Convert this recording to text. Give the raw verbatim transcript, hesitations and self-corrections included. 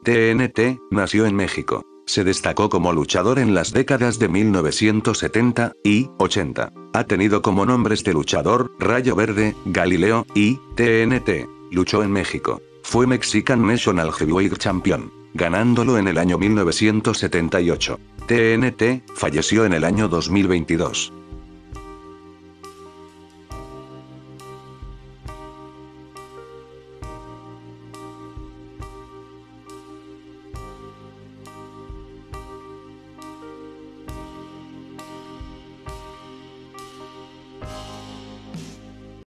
T N T, nació en México. Se destacó como luchador en las décadas de mil novecientos setenta y ochenta. Ha tenido como nombres de luchador, Rayo Verde, Galileo y T N T. Luchó en México. Fue Mexican National Heavyweight Champion, ganándolo en el año mil novecientos setenta y ocho. T N T falleció en el año dos mil veintidós.